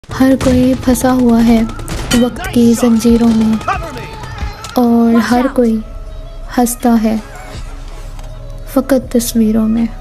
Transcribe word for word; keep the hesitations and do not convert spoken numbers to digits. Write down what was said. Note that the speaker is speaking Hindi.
हर कोई फंसा हुआ है वक्त की जंजीरों में और हर कोई हंसता है फ़कत तस्वीरों में।